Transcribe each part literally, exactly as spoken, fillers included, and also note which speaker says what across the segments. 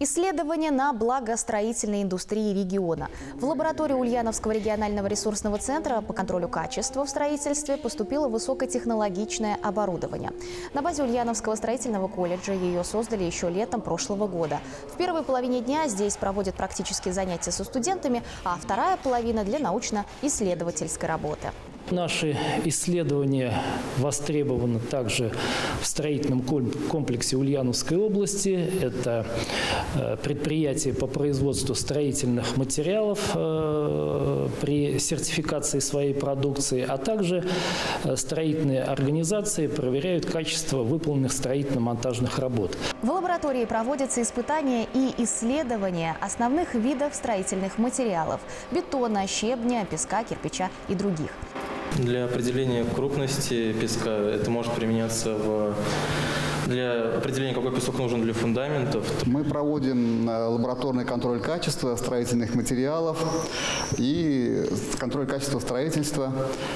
Speaker 1: Исследования на благо строительной индустрии региона. В лабораторию Ульяновского регионального ресурсного центра по контролю качества в строительстве поступило высокотехнологичное оборудование. На базе Ульяновского строительного колледжа ее создали еще летом прошлого года. В первой половине дня здесь проводят практические занятия со студентами, а вторая половина для научно-исследовательской работы.
Speaker 2: Наши исследования востребованы также в строительном комплексе Ульяновской области. Это предприятие по производству строительных материалов при сертификации своей продукции, а также строительные организации проверяют качество выполненных строительно-монтажных работ.
Speaker 1: В лаборатории проводятся испытания и исследования основных видов строительных материалов – бетона, щебня, песка, кирпича и других.
Speaker 3: Для определения крупности песка это может применяться в... для определения, какой песок нужен для фундаментов.
Speaker 4: Мы проводим лабораторный контроль качества строительных материалов и контроль качества строительства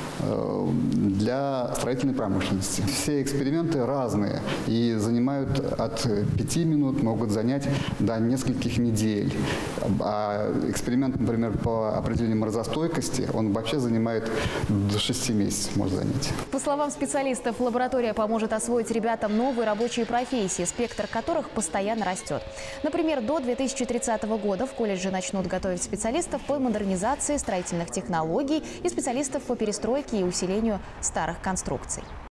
Speaker 4: для строительной промышленности. Все эксперименты разные и занимают от пяти минут, могут занять до нескольких недель. А эксперимент, например, по определению морозостойкости, он вообще занимает до шести месяцев, может занять.
Speaker 1: По словам специалистов, лаборатория поможет освоить ребятам новые рабочие профессии, спектр которых постоянно растет. Например, до две тысячи тридцатого года в колледже начнут готовить специалистов по модернизации строительных технологий и специалистов по перестройке и усилению старых конструкций.